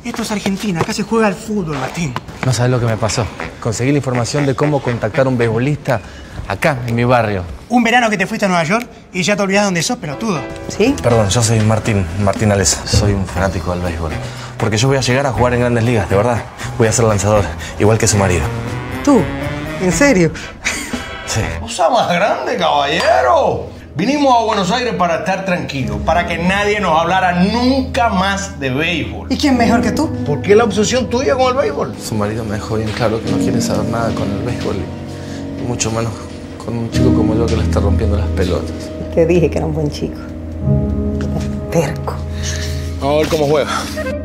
Esto es Argentina, acá se juega al fútbol, Martín. No sabes lo que me pasó. Conseguí la información de cómo contactar a un beisbolista acá, en mi barrio. Un verano que te fuiste a Nueva York y ya te olvidás dónde sos, pelotudo. ¿Sí? Perdón, yo soy Martín Alesa. Soy un fanático del béisbol. Porque yo voy a llegar a jugar en Grandes Ligas, de verdad. Voy a ser lanzador, igual que su marido. ¿Tú? ¿En serio? Sí. Cosa más grande, caballero. Vinimos a Buenos Aires para estar tranquilos, para que nadie nos hablara nunca más de béisbol. ¿Y quién mejor que tú? ¿Por qué la obsesión tuya con el béisbol? Su marido me dejó bien claro que no quiere saber nada con el béisbol. Y mucho menos con un chico como yo que le está rompiendo las pelotas. Te dije que era un buen chico. Terco. Vamos a ver cómo juega.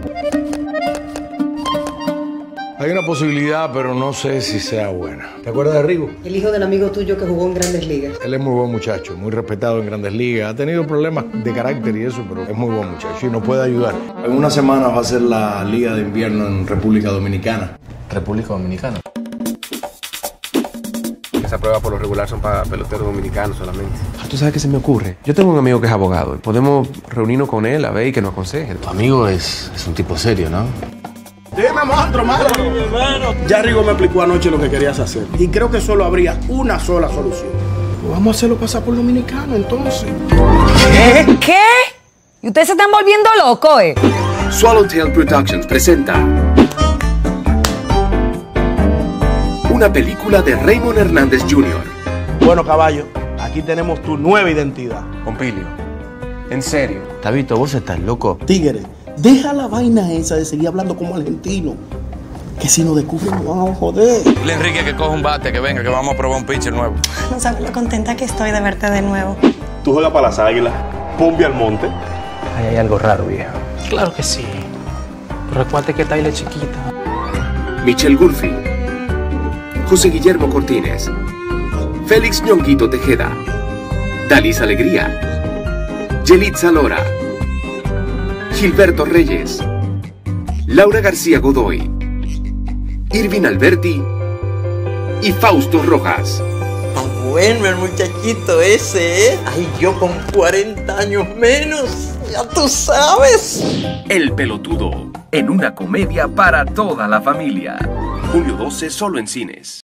Hay una posibilidad, pero no sé si sea buena. ¿Te acuerdas de Rigo? El hijo del amigo tuyo que jugó en Grandes Ligas. Él es muy buen muchacho, muy respetado en Grandes Ligas. Ha tenido problemas de carácter y eso, pero es muy buen muchacho y nos puede ayudar. En una semana va a ser la Liga de Invierno en República Dominicana. República Dominicana. Esa prueba por lo regular son para peloteros dominicanos solamente. ¿Tú sabes qué se me ocurre? Yo tengo un amigo que es abogado. Podemos reunirnos con él a ver y que nos aconseje. Tu amigo es un tipo serio, ¿no? Dime, monstruo, hermano. Ya Rigo me explicó anoche lo que querías hacer. Y creo que solo habría una sola solución. Pues vamos a hacerlo pasar por dominicano, entonces. ¿Qué? ¿Y ustedes se están volviendo locos, Swallowtail Productions presenta una película de Raymond Hernández Jr. Bueno, caballo, aquí tenemos tu nueva identidad. Pompilio, en serio. Tabito, ¿vos estás loco? Tigre, deja la vaina esa de seguir hablando como argentino. Que si nos descubren nos van a joder. Dile a Enrique que coja un bate, que venga, que vamos a probar un pitcher nuevo. No sabes lo contenta que estoy de verte de nuevo. Tú juegas para las Águilas, Pombi al monte. Ahí hay algo raro, viejo. Claro que sí. Pero recuerda que Taylor es chiquita. Michelle Gurfi, José Guillermo Cortines, Félix Ñonguito Tejeda, Dalis Alegría, Yelitza Lora, Gilberto Reyes, Laura García Godoy, Irvin Alberti y Fausto Rojas. Tan bueno el muchachito ese, ¿eh? Ay, yo con 40 años menos, ya tú sabes. El Pelotudo, en una comedia para toda la familia. Julio 12 solo en cines.